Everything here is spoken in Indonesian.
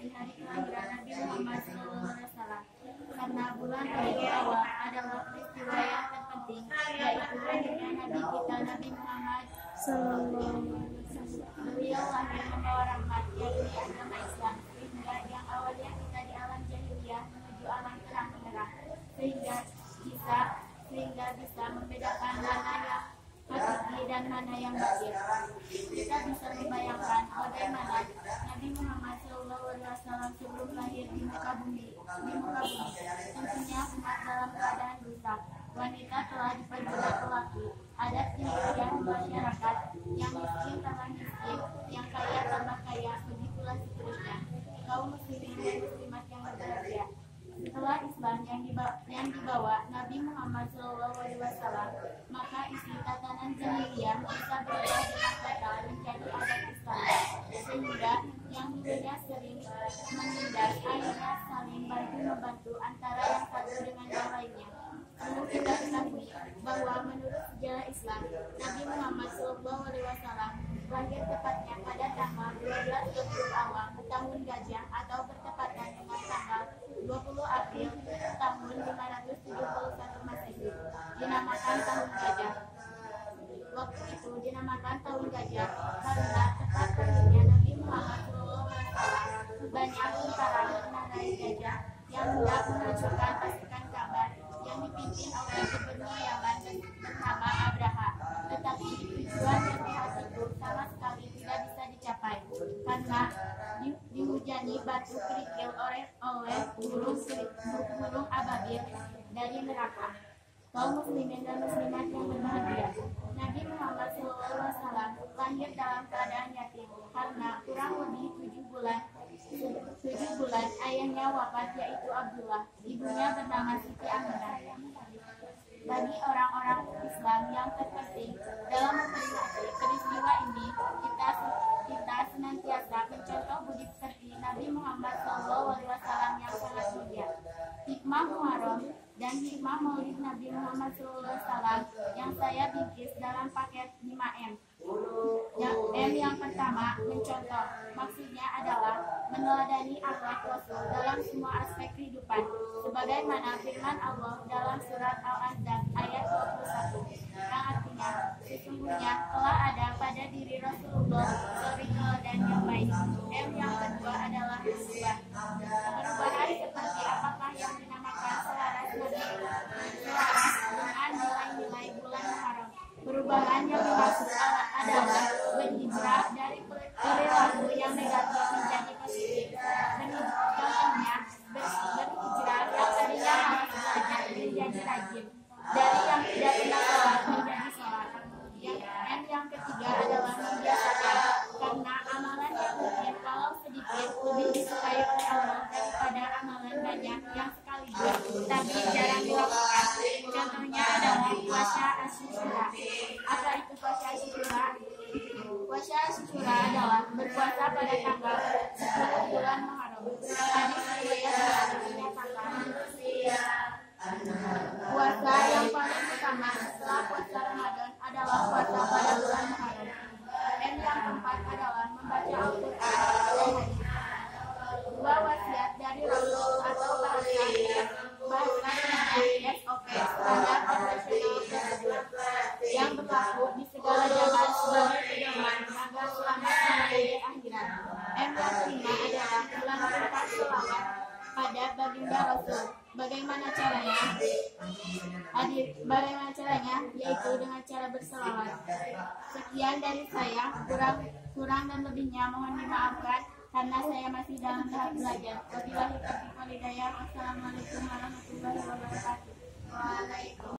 memperingati hari kelahiran Nabi Muhammad SAW. Karena bulan Rabiul Awal adalah peristiwa yang terpenting, yaitu lahirnya Nabi kita Nabi Muhammad SAW. Beliau lahir membawa rahmat, yakni agama Islam, sehingga yang awalnya kita di alam jahiliyah menuju alam terang benderang, sehingga bisa membedakan mana yang hakiki dan mana yang batil. Kita bisa membayangkan bagaimana Nabi Muhammad SAW sebelum lahir di muka bumi. Tentunya umat dalam keadaan rusak. Wanita telah diperbudak lelaki. Adat jahiliyah masyarakat, yang miskin tambah miskin, yang kaya tambah kaya, begitulah seterusnya. Kaum muslimin dan muslimat yang berbahagia, setelah Islam yang dibawa Nabi Muhammad SAW, maka isi tatanan jahiliyah bisa berubah dengan total menjadi adat Islam, sehingga yang dulunya sering menindas akhirnya saling bantu-membantu antara yang satu dengan yang lainnya. Perlu kita ketahui bahwa menurut sejarah Islam, Nabi Muhammad SAW lahir tepatnya pada tanggal 12 Rabiul Awal tahun Gajah, atau bertepatan dengan tanggal 20 April tahun 571 Masehi, dinamakan tahun Gajah. Waktu itu dinamakan tahun Gajah karena tepat lahirnya Nabi Muhammad SAW banyak tentara mengendarai gajah yang hendak menghancurkan pasukan Ka'bah yang dipimpin oleh gubernur Yaman bernama Abraha. Tetapi tujuan yang jahat itu sama sekali tidak bisa dicapai karena dihujani batu kerikil oleh burung ababil dari neraka. Kaum muslimin dan muslimat yang berbahagia, Nabi Muhammad SAW lahir dalam keadaan yatim karena kurang lebih 7 bulan ayahnya wafat, yaitu Abdullah, ibunya bernama Siti Aminah. Bagi orang-orang Islam yang terpenting dalam memperingati peristiwa ini, kita senantiasa mencontoh budi pekerti Nabi Muhammad SAW yang sangat mulia. Hikmah Muharram dan hikmah Maulid Nabi Muhammad SAW yang saya bingkis dalam paket 5M. Yang pertama, mencontoh. Maksudnya adalah meneladani akhlak Rasul dalam semua aspek kehidupan, sebagaimana firman Allah dalam surat Al-Ahzab ayat 21, yang artinya, sesungguhnya telah ada pada diri Rasulullah suri dan yang baik. Yang kedua adalah perubahan. Perubahan seperti apakah yang dinamakan selaras dengan nilai-nilai bulan Muharram. Perubahan yang dimaksud adalah berhijrah dari perilaku yang negatif menjadi positif. Contohnya, berhijrah yang tadinya malas belajar menjadi rajin, dari yang tidak pernah sholat menjadi sholat. Yang ketiga adalah membiasakan, karena amalan yang mungkin kalau sedikit lebih disukai oleh Allah daripada amalan banyak yang sekaligus tapi jarang dilakukan. Contohnya adalah puasa Asyura. Apa itu puasa Asyura? Puasa Asyura adalah berpuasa pada tanggal 10 bulan Muharram. Hadis riwayat menyatakan puasa yang paling utama setelah puasa Ramadan adalah puasa pada bulan Muharram. Dan yang keempat adalah membaca Al-Quran dan hadis. Dua wasiat dari Rasul atau bahasa bahkan SOP, standar operasional prosedur, yang berlaku di segala zaman sebagai pedoman agar selamat sampai di akhirat. Yang kelima adalah melantunkan selawat pada baginda Rasul. Bagaimana caranya? Yaitu dengan cara berselawat. Sekian dari saya, kurang dan lebihnya mohon dimaafkan karena saya masih dalam tahap belajar. Wabillahi taufiq wal hidayah. Wassalamualaikum warahmatullahi wabarakatuh.